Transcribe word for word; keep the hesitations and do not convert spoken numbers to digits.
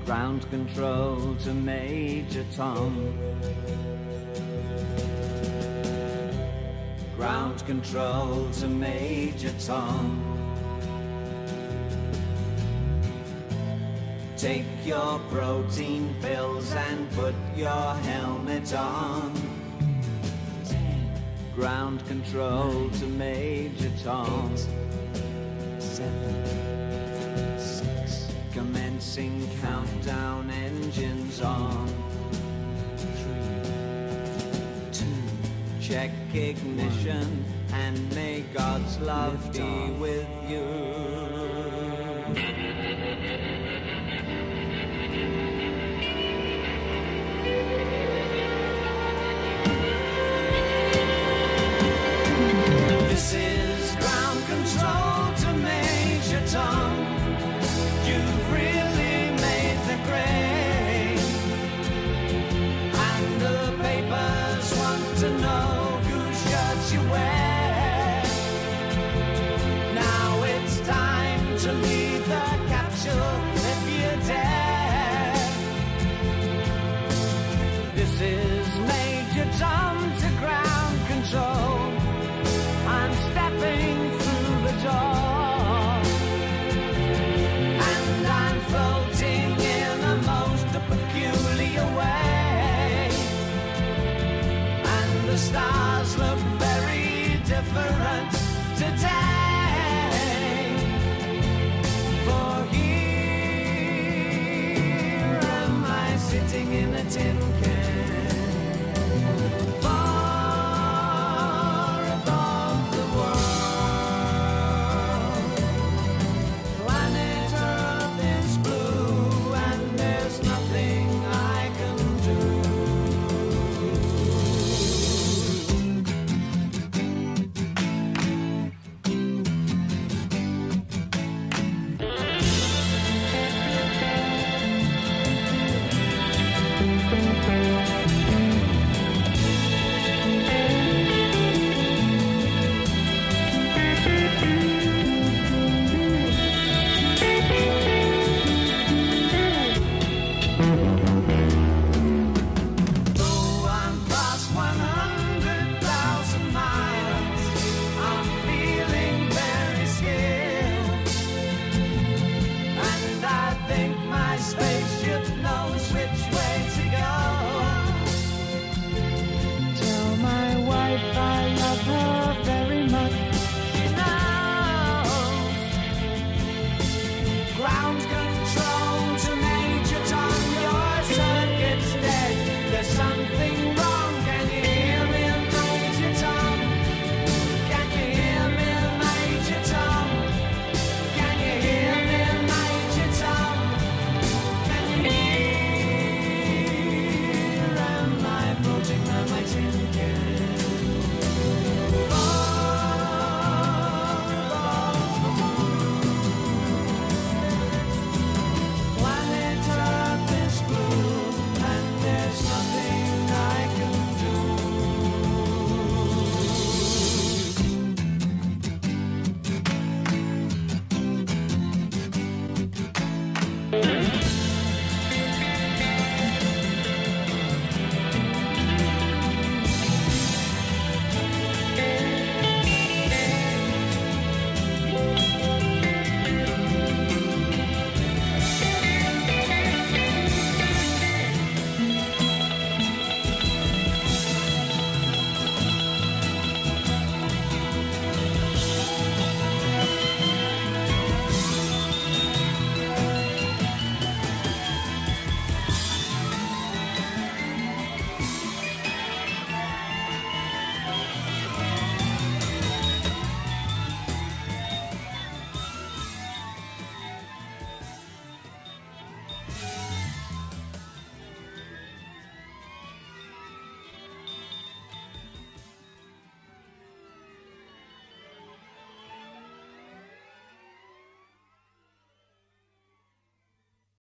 Ground control to Major Tom. Ground control to Major Tom. Take your protein pills and put your helmet on. Ground control to Major Tom. Seven, six, commencing countdown, engines on. Three, two, check ignition, and may God's love be with you. This is ground control to Major Tom. You've really made the grade, and the papers want to know whose shirts you wear. Now it's time to leave the capsule if you dare. This is Major Tom to ground control. I'm stepping through the door, and I'm floating in a most peculiar way, and the stars look very different today. For here am I sitting in a tin can,